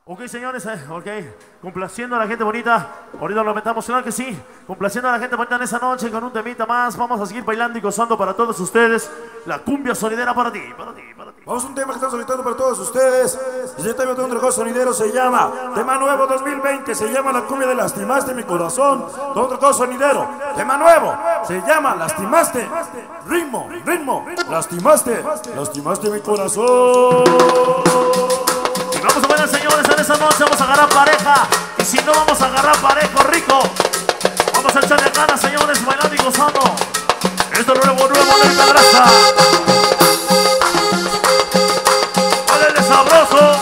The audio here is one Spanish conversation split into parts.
Ok, señores, ok, complaciendo a la gente bonita. Ahorita lo metamos, claro que sí. Complaciendo a la gente bonita en esa noche con un temita más. Vamos a seguir bailando y gozando para todos ustedes. La cumbia sonidera para ti, para ti, para ti. Vamos a un tema que estamos solicitando para todos ustedes. Ese tema de un trabajo sonidero se llama Tema Nuevo 2020. Se llama La Cumbia de Lastimaste Mi Corazón. De un trabajo sonidero. Tema nuevo. Se llama Lastimaste. Ritmo, ritmo. Lastimaste. Lastimaste mi corazón. Y vamos a ver, señores, en esa noche vamos a agarrar pareja. Y si no, vamos a agarrar parejo rico. Vamos a echarle ganas, señores, bailando y gozando. Esto es nuevo, de la grasa. ¡Dale sabroso!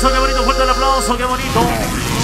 eso, qué bonito, fuerte el aplauso, qué bonito.